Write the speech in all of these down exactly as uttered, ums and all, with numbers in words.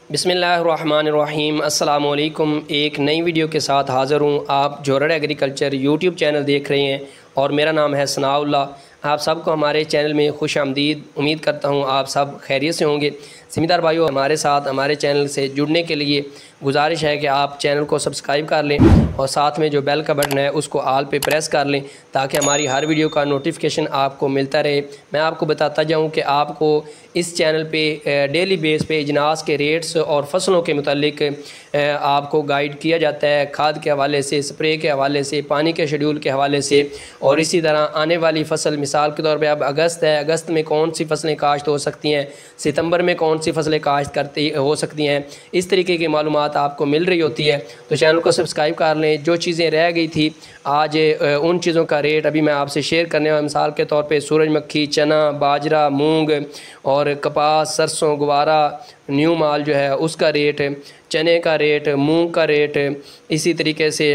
बिस्मिल्लाहिर्रहमानिर्रहीम अस्सलाम वालेकुम। एक नई वीडियो के साथ हाज़िर हूँ। आप जोरड़ एग्रीकल्चर यूट्यूब चैनल देख रहे हैं और मेरा नाम है सनाउल्लाह। आप सबको हमारे चैनल में खुश आमदीद। उम्मीद करता हूँ आप सब खैरियत से होंगे। ज़मींदार भाइयों, हमारे साथ हमारे चैनल से जुड़ने के लिए गुजारिश है कि आप चैनल को सब्सक्राइब कर लें और साथ में जो बेल का बटन है उसको आल पे प्रेस कर लें ताकि हमारी हर वीडियो का नोटिफिकेशन आपको मिलता रहे। मैं आपको बताता जाऊं कि आपको इस चैनल पे डेली बेस पे अजनास के रेट्स और फसलों के मुतालिक आपको गाइड किया जाता है, खाद के हवाले से, स्प्रे के हवाले से, पानी के शेड्यूल के हवाले से। और इसी तरह आने वाली फसल, मिसाल के तौर पे अब अगस्त है, अगस्त में कौन सी फसलें काश्त हो सकती हैं, सितंबर में कौन सी फसलें काश्त करती हो सकती हैं, इस तरीके की मालूमात आपको मिल रही होती है। तो चैनल को सब्सक्राइब कर लें। जो चीज़ें रह गई थी आज उन चीज़ों का रेट अभी मैं आपसे शेयर करने वाला। मिसाल के तौर पे सूरजमुखी, चना, बाजरा, मूंग और कपास, सरसों, गुवारा, न्यू माल जो है उसका रेट, चने का रेट, मूंग का रेट, इसी तरीके से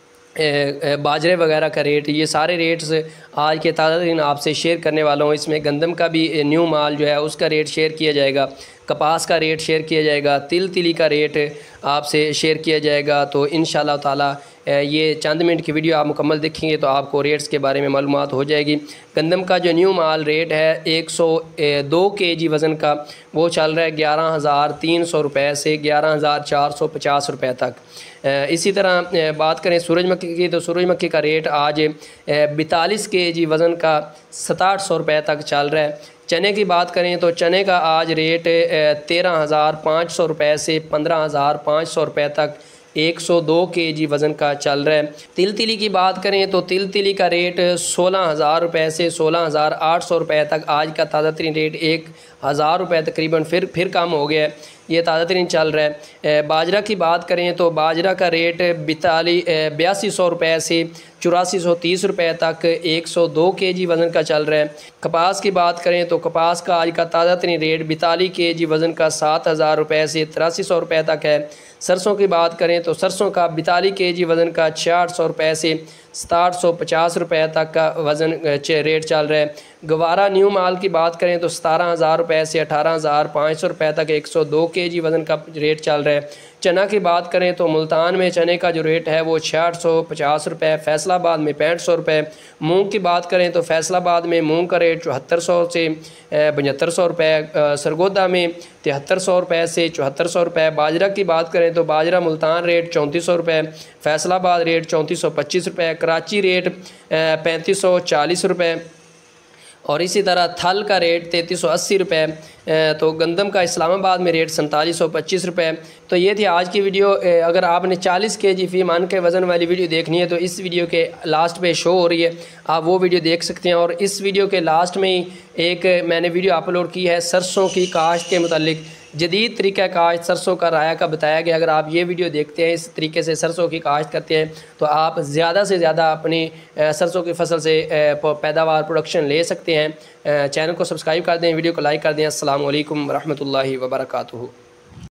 बाजरे वगैरह का रेट, ये सारे रेट्स आज के ताज़ा दिन आपसे शेयर करने वाला हूँ। इसमें गंदम का भी न्यू माल जो है उसका रेट शेयर किया जाएगा, कपास का रेट शेयर किया जाएगा, तिल तिली का रेट आपसे शेयर किया जाएगा। तो इंशाल्लाह ताला ये चंद मिनट की वीडियो आप मुकम्मल देखेंगे तो आपको रेट्स के बारे में मालूमात हो जाएगी। गंदम का जो न्यू माल रेट है एक सौ दो के जी वज़न का, वो चल रहा है ग्यारह हज़ार तीन सौ रुपये से ग्यारह हज़ार चार सौ पचास रुपये तक। इसी तरह बात करें सूरजमुखी की तो सूरजमुखी का रेट आज बैतालीस के जी वज़न का सताहठ सौ रुपये तक चल रहा है। चने की बात करें तो चने का आज रेट तेरह हज़ार पाँच सौ रुपये से पंद्रह हज़ार पाँच सौ रुपये तक एक सौ दो के जी वज़न का चल रहा है। तिल तिली की बात करें तो तिल तिली का रेट सोलह हज़ार रुपये से सोलह हज़ार आठ सौ रुपये तक आज का ताज़ा तरीन रेट एक हज़ार रुपये तकरीबन फिर फिर कम हो गया है, ये ताज़ा तरीन चल रहा है। बाजरा की बात करें तो बाजरा का रेट बिताली बयासी सौ रुपये से चौरासी सौ तीस रुपये तक एक सौ दो के जी वज़न का चल रहा है। कपास की बात करें तो कपास का आज का ताज़ा तरीन रेट बिताली के जी वज़न का सात हज़ार रुपये से तिरासी सौ रुपये तक है। सरसों की बात करें तो सरसों का बिताली के जी वज़न का छियाठ सौ रुपये से सताहठ सौ पचास रुपये तक का वज़न रेट चल रहा है। गवारा न्यू माल की बात करें तो सतारह हज़ार रुपये से अठारह हज़ार पाँच सौ रुपये तक एक सौ दो के जी वज़न का रेट चल रहा है। चना की बात करें तो मुल्तान में चने का जो रेट है वो छियाठ सौ पचास रुपये, फैसलाबाद में पैंठ सौ रुपये। मूँग की बात करें तो फैसलाबाद में मूँग का रेट चौहत्तर सौ से पचहत्तर सौ रुपये, सरगोदा में तिहत्तर सौ रुपये से चौहत्तर सौ रुपये। बाजरा की बात करें तो बाजरा मुल्तान रेट चौंतीस सौ रुपये, फैसलाबाद रेट चौंतीस सौ पच्चीस रुपये, कराची रेट पैंतीस सौ चालीस रुपये और इसी तरह थल का रेट तैंतीस सौ अस्सी रुपये। तो गंदम का इस्लामाबाद में रेट सैंतालीस सौ पच्चीस रुपये। तो ये थी आज की वीडियो। अगर आपने चालीस के जी फी मान के वज़न वाली वीडियो देखनी है तो इस वीडियो के लास्ट पे शो हो रही है, आप वो वीडियो देख सकते हैं। और इस वीडियो के लास्ट में ही एक मैंने वीडियो अपलोड की है सरसों की काश्त के मुतालिक, जदीद तरीका काश्त सरसों का राया का बताया गया। अगर आप ये वीडियो देखते हैं, इस तरीके से सरसों की काश्त करते हैं तो आप ज़्यादा से ज़्यादा अपनी सरसों की फसल से पैदावार प्रोडक्शन ले सकते हैं। चैनल को सब्सक्राइब कर दें, वीडियो को लाइक कर दें। अस्सलाम वालेकुम रहमतुल्लाहि व बरकातुहू।